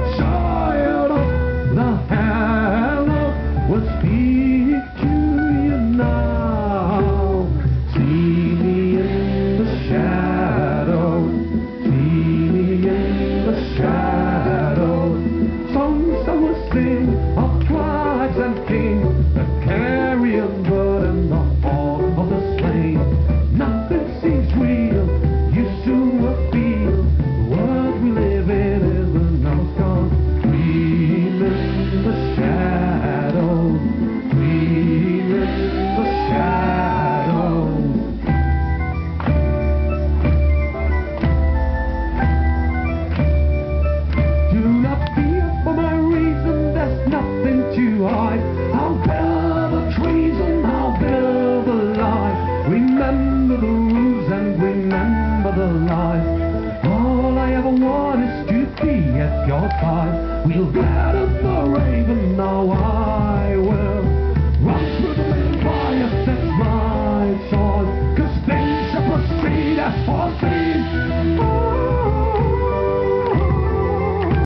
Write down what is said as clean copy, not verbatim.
child of the hello will speak to you now. See me in the shadows, see me in the shadows. Songs I will sing of tribes and kings, the carrion bird and the hall of the slain. Nothing seems real, you soon will feel the world we live in is an outcome. Dream in the shadows, dream in the shadows. Do not fear for my reason, there's nothing to hide. I'll build the trees and I'll build the life. Remember the rules and remember the life. All I ever want is to be at your side. We'll gather the raven, now I will